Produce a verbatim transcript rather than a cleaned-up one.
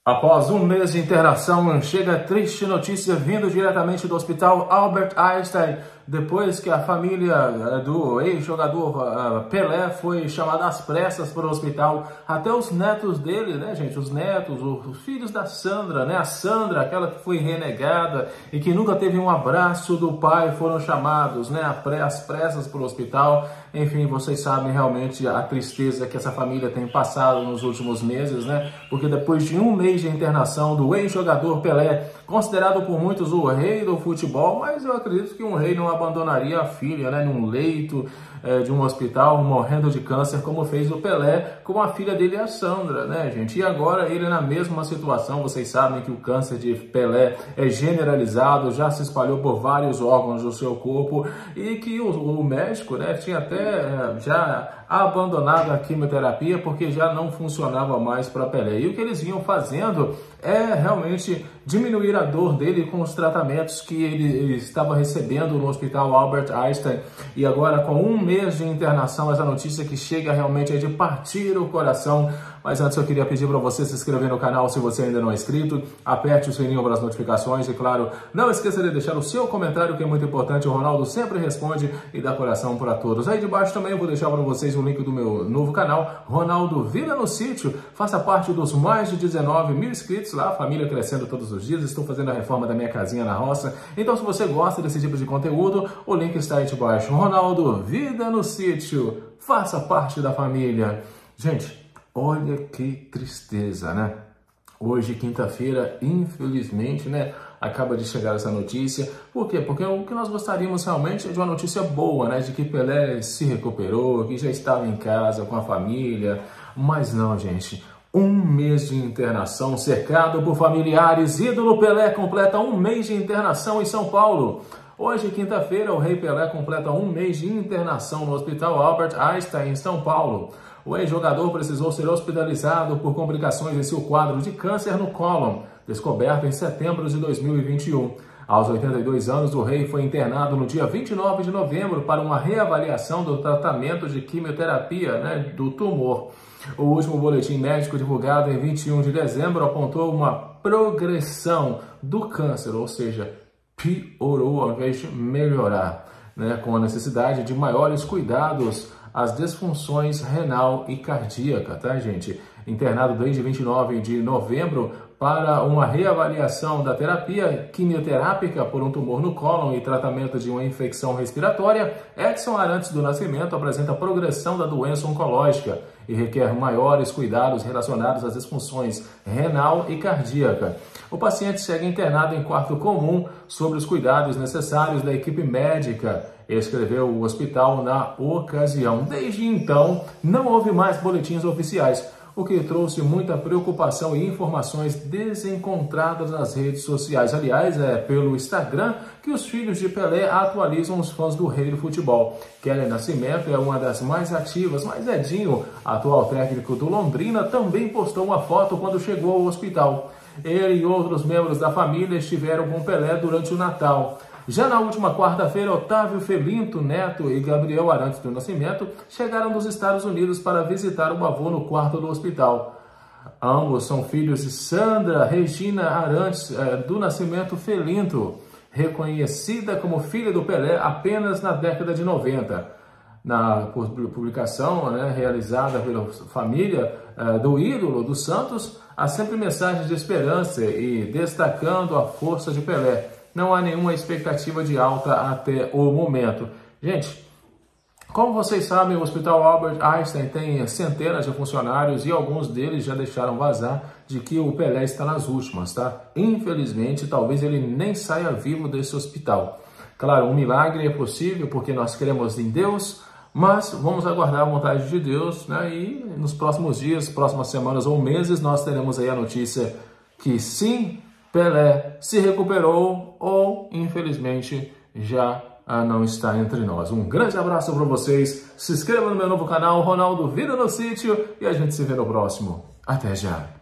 Após um mês de internação, chega a triste notícia vindo diretamente do Hospital Albert Einstein, depois que a família do ex-jogador Pelé foi chamada às pressas para o hospital. Até os netos dele, né, gente? Os netos, os filhos da Sandra, né? A Sandra, aquela que foi renegada e que nunca teve um abraço do pai, foram chamados, né, às pressas para o hospital. Enfim, vocês sabem realmente a tristeza que essa família tem passado nos últimos meses, né? Porque depois de um mês de internação do ex-jogador Pelé, considerado por muitos o rei do futebol, mas eu acredito que um rei não abandonaria a filha, né, num leito é, de um hospital, morrendo de câncer, como fez o Pelé com a filha dele, a Sandra, né, gente? E agora ele na mesma situação. Vocês sabem que o câncer de Pelé é generalizado, já se espalhou por vários órgãos do seu corpo e que o, o médico, né, tinha até é, já abandonado a quimioterapia porque já não funcionava mais para Pelé. E o que eles vinham fazendo é realmente diminuir a dor dele com os tratamentos que ele estava recebendo no Hospital Albert Einstein. E agora, com um mês de internação, essa notícia que chega realmente é de partir o coração. Mas antes eu queria pedir para você se inscrever no canal se você ainda não é inscrito, aperte o sininho para as notificações e, claro, não esqueça de deixar o seu comentário, que é muito importante. O Ronaldo sempre responde e dá coração para todos. Aí debaixo também eu vou deixar para vocês o link do meu novo canal, Ronaldo Vida no Sítio. Faça parte dos mais de dezenove mil inscritos lá, família crescendo todos os dias. Estou fazendo a reforma da minha casinha na roça. Então, se você gosta desse tipo de conteúdo, o link está aí debaixo. Ronaldo Vida no Sítio. Faça parte da família. Gente, olha que tristeza, né? Hoje, quinta-feira, infelizmente, né, acaba de chegar essa notícia. Por quê? Porque o que nós gostaríamos realmente é de uma notícia boa, né? De que Pelé se recuperou, que já estava em casa com a família. Mas não, gente. Um mês de internação, cercado por familiares. Ídolo Pelé completa um mês de internação em São Paulo. Hoje, quinta-feira, o Rei Pelé completa um mês de internação no Hospital Albert Einstein, em São Paulo. O ex-jogador precisou ser hospitalizado por complicações em seu quadro de câncer no cólon, descoberto em setembro de dois mil e vinte e um. Aos oitenta e dois anos, o rei foi internado no dia vinte e nove de novembro para uma reavaliação do tratamento de quimioterapia, né, do tumor. O último boletim médico divulgado em vinte e um de dezembro apontou uma progressão do câncer, ou seja, piorou ao invés de melhorar, né, com a necessidade de maiores cuidados às disfunções renal e cardíaca, tá, gente? Internado desde vinte e nove de novembro para uma reavaliação da terapia quimioterápica por um tumor no cólon e tratamento de uma infecção respiratória, Edson Arantes do Nascimento apresenta progressão da doença oncológica e requer maiores cuidados relacionados às disfunções renal e cardíaca. O paciente segue internado em quarto comum sobre os cuidados necessários da equipe médica, escreveu o hospital na ocasião. Desde então, não houve mais boletins oficiais, o que trouxe muita preocupação e informações desencontradas nas redes sociais. Aliás, é pelo Instagram que os filhos de Pelé atualizam os fãs do rei do futebol. Keller Nascimento é uma das mais ativas, mas Edinho, atual técnico do Londrina, também postou uma foto quando chegou ao hospital. Ele e outros membros da família estiveram com Pelé durante o Natal. Já na última quarta-feira, Otávio Felinto Neto e Gabriel Arantes do Nascimento chegaram dos Estados Unidos para visitar o avô no quarto do hospital. Ambos são filhos de Sandra Regina Arantes eh, do Nascimento Felinto, reconhecida como filha do Pelé apenas na década de noventa. Na publicação, né, realizada pela família eh, do ídolo do Santos, há sempre mensagens de esperança e destacando a força de Pelé. Não há nenhuma expectativa de alta até o momento. Gente, como vocês sabem, o Hospital Albert Einstein tem centenas de funcionários e alguns deles já deixaram vazar de que o Pelé está nas últimas, tá? Infelizmente, talvez ele nem saia vivo desse hospital. Claro, um milagre é possível porque nós cremos em Deus, mas vamos aguardar a vontade de Deus, né? E nos próximos dias, próximas semanas ou meses, nós teremos aí a notícia que sim, Pelé se recuperou ou, infelizmente, já não está entre nós. Um grande abraço para vocês. Se inscreva no meu novo canal, Ronaldo Vida no Sítio, e a gente se vê no próximo. Até já!